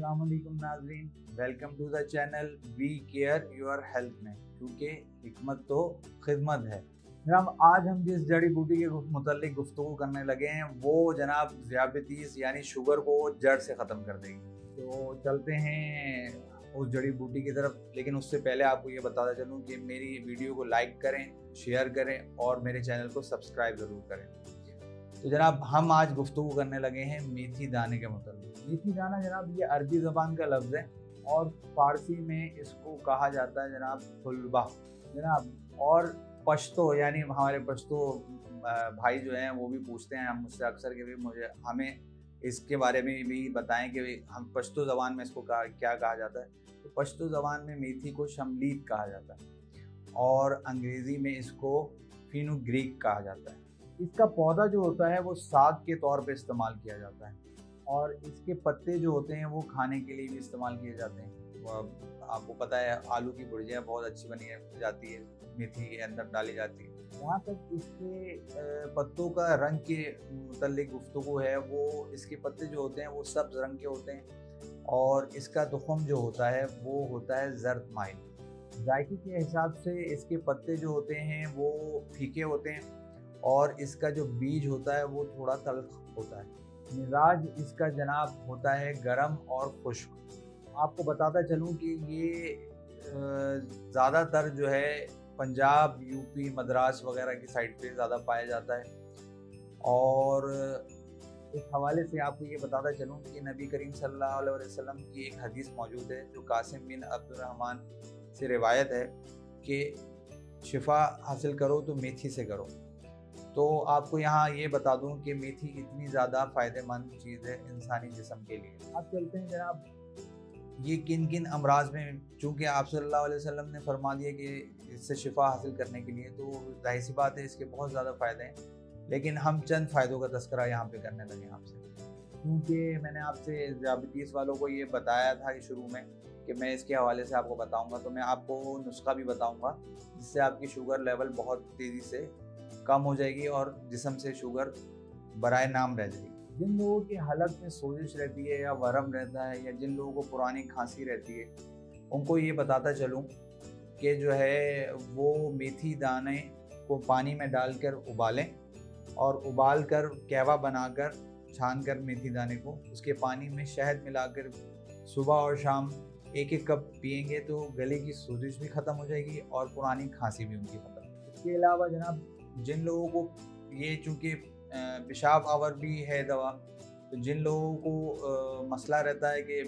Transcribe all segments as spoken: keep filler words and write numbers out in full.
अस्सलाम वालेकुम नाज़रीन, welcome to the channel we care your health में, क्योंकि हिकमत तो खिदमत है। जनाब आज हम जिस जड़ी बूटी के मुतालिक गुफ्तगू करने लगे हैं वो जनाब ज़ियाबतीस यानी शुगर को जड़ से ख़त्म कर देगी। तो चलते हैं उस जड़ी बूटी की तरफ, लेकिन उससे पहले आपको ये बताता चलूँ कि मेरी वीडियो को लाइक करें, शेयर करें और मेरे चैनल को सब्सक्राइब ज़रूर करें। तो जनाब हम आज गुफ्तगू करने लगे हैं मेथी दाने के मतलब। मेथी दाना जनाब ये अरबी ज़बान का लफ्ज़ है और फ़ारसी में इसको कहा जाता है जनाब हुलबा जनाब। और पश्तो यानी हमारे पश्तो भाई जो हैं वो भी पूछते हैं हम मुझसे अक्सर कि भी मुझे हमें इसके बारे में भी बताएं कि हम पश्तो ज़बान में इसको कहा क्या कहा जाता है। तो पश्तो ज़बान में मेथी को शमलीत कहा जाता है और अंग्रेज़ी में इसको फेनुग्रीक कहा जाता है। इसका पौधा जो होता है वो साग के तौर पे इस्तेमाल किया जाता है और इसके पत्ते जो होते हैं वो खाने के लिए भी इस्तेमाल किए जाते हैं। वो आपको पता है आलू की भुर्जियाँ बहुत अच्छी बनी जाती है, मेथी के अंदर डाली जाती है। जहाँ तक इसके पत्तों का रंग के मुतल्लिक गुफ्तगू है, वो इसके पत्ते जो होते हैं वो सब्ज़ रंग के होते हैं और इसका तुख़म जो होता है वो होता है ज़र्द माइल। जायके के हिसाब से इसके पत्ते जो होते हैं वो फीके होते हैं और इसका जो बीज होता है वो थोड़ा तल्ख होता है। मिजाज इसका जनाब होता है गरम और खुश्क। आपको बताता चलूँ कि ये ज़्यादातर जो है पंजाब, यूपी, मद्रास वगैरह की साइड पे ज़्यादा पाया जाता है। और इस हवाले से आपको ये बताता चलूँ कि नबी करीम सल्लल्लाहु अलैहि वसल्लम की एक हदीस मौजूद है जो कासिम बिन अब्दुर्रहमान से रिवायत है कि शिफा हासिल करो तो मेथी से करो। तो आपको यहाँ ये बता दूं कि मेथी इतनी ज़्यादा फ़ायदेमंद चीज़ है इंसानी जिस्म के लिए। अब चलते हैं जनाब ये किन किन अमराज में, चूँकि आप सल्लल्लाहु अलैहि वसल्लम ने फरमा दिया कि इससे शिफा हासिल करने के लिए, तो जाहिर सी बात है इसके बहुत ज़्यादा फ़ायदे हैं, लेकिन हम चंद फ़ायदों का तस्करा यहाँ पे करने लगे आपसे। क्योंकि मैंने आपसे ज़ियाबतीस वालों को ये बताया था कि शुरू में कि मैं इसके हवाले से आपको बताऊँगा, तो मैं आपको नुस्खा भी बताऊँगा जिससे आपकी शुगर लेवल बहुत तेज़ी से कम हो जाएगी और जिस्म से शुगर बराए नाम रह जाएगी। जिन लोगों की हलक में सोजिश रहती है या वरम रहता है या जिन लोगों को पुरानी खांसी रहती है, उनको ये बताता चलूँ कि जो है वो मेथी दाने को पानी में डालकर उबालें और उबाल कर कहवा बनाकर छान कर मेथी दाने को उसके पानी में शहद मिलाकर सुबह और शाम एक एक कप पिएंगे तो गले की सोजिश भी ख़त्म हो जाएगी और पुरानी खांसी भी उनकी ख़त्म। इसके अलावा जनाब जिन लोगों को ये चूँकि पेशाब आवर भी है दवा, तो जिन लोगों को आ, मसला रहता है कि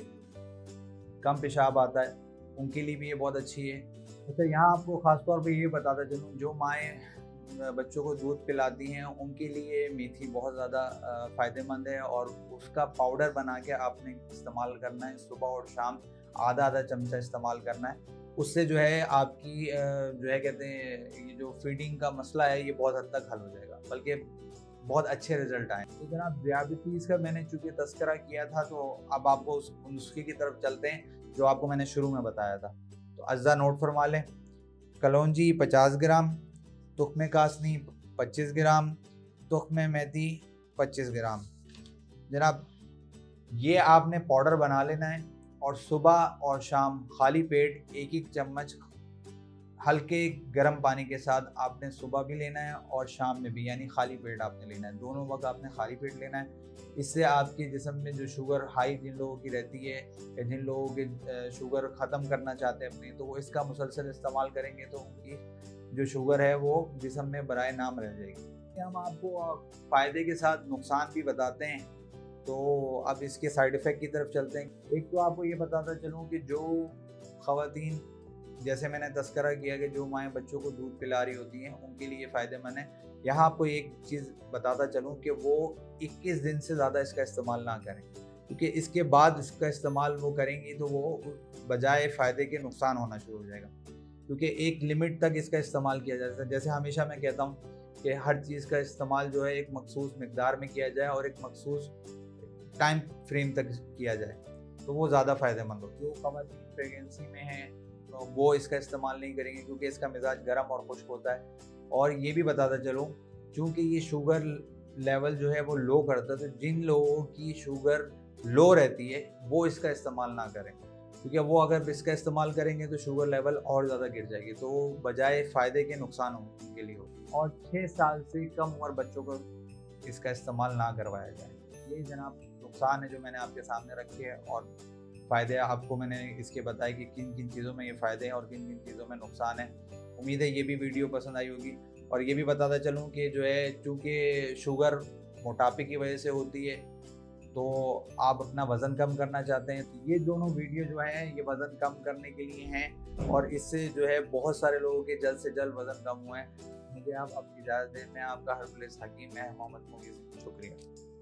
कम पेशाब आता है उनके लिए भी ये बहुत अच्छी है। अच्छा यहाँ आपको ख़ास तौर पे ये बताता चलूँ, जो माएँ बच्चों को दूध पिलाती हैं उनके लिए मेथी बहुत ज़्यादा फ़ायदेमंद है और उसका पाउडर बना के आपने इस्तेमाल करना है। सुबह और शाम आधा आधा चमचा इस्तेमाल करना है। उससे जो है आपकी जो है कहते हैं ये जो फीडिंग का मसला है ये बहुत हद तक हल हो जाएगा, बल्कि बहुत अच्छे रिजल्ट आए। तो जनाब ज़ियाबतीस का मैंने चूँकि तस्करा किया था, तो अब आपको उस नुस्खे की तरफ चलते हैं जो आपको मैंने शुरू में बताया था। तो अज्जा नोट फरमा लें। कलौंजी पचास ग्राम, तुख्मे कासनी पच्चीस ग्राम, तुख्मे मेथी पच्चीस ग्राम। जनाब ये आपने पाउडर बना लेना है और सुबह और शाम खाली पेट एक एक चम्मच हल्के गर्म पानी के साथ आपने सुबह भी लेना है और शाम में भी, यानी खाली पेट आपने लेना है। दोनों वक्त आपने खाली पेट लेना है। इससे आपके जिस्म में जो शुगर हाई जिन लोगों की रहती है या जिन लोगों के शुगर ख़त्म करना चाहते हैं अपनी, तो वो इसका मुसलसल इस्तेमाल करेंगे तो उनकी जो शुगर है वो जिस्म में बराए नाम रह जाएगी। हम आपको फ़ायदे के साथ नुकसान भी बताते हैं, तो अब इसके साइड इफ़ेक्ट की तरफ चलते हैं। एक तो आपको ये बताता चलूँ कि जो ख़वातीन, जैसे मैंने तस्करा किया कि जो माएँ बच्चों को दूध पिला रही होती हैं उनके लिए फ़ायदेमंद है। यहाँ आपको एक चीज़ बताता चलूँ कि वो इक्कीस दिन से ज़्यादा इसका इस्तेमाल ना करें, क्योंकि इसके बाद इसका इस्तेमाल वो करेंगी तो वो बजाय फ़ायदे के नुकसान होना शुरू हो जाएगा। क्योंकि एक लिमिट तक इसका इस्तेमाल किया जाता है। जैसे हमेशा मैं कहता हूँ कि हर चीज़ का इस्तेमाल जो है एक मखसूस मकदार में किया जाए और एक मखसूस टाइम फ्रेम तक किया जाए तो वो ज़्यादा फ़ायदेमंद हो। जो ख़वातीन प्रेगनेंसी में हैं तो वो इसका इस्तेमाल नहीं करेंगे क्योंकि इसका मिजाज गर्म और खुश्क होता है। और ये भी बताता चलूँ, चूँकि ये शुगर लेवल जो है वो लो करता है, तो जिन लोगों की शुगर लो रहती है वो इसका इस्तेमाल ना करें, क्योंकि वो अगर इसका इस्तेमाल करेंगे तो शुगर लेवल और ज़्यादा गिर जाएगी, तो बजाय फ़ायदे के नुकसान होने के लिए हो। और छः साल से कम उम्र बच्चों को इसका इस्तेमाल ना करवाया जाए। ये जनाब नुकसान है जो मैंने आपके सामने रखे हैं, और फ़ायदे आपको मैंने इसके बताए कि किन किन चीज़ों में ये फ़ायदे हैं और किन किन चीज़ों में नुकसान है। उम्मीद है ये भी वीडियो पसंद आई होगी। और ये भी बताता चलूँ कि जो है, चूँकि शुगर मोटापे की वजह से होती है, तो आप अपना वज़न कम करना चाहते हैं तो ये दोनों वीडियो जो हैं ये वज़न कम करने के लिए हैं, और इससे जो है बहुत सारे लोगों के जल्द से जल्द वज़न कम हुए हैं। मुझे आप अपनी इजाज़त दें। मैं आपका हरप्लेस हकीम, मैं मोहम्मद मुगीज़। शुक्रिया।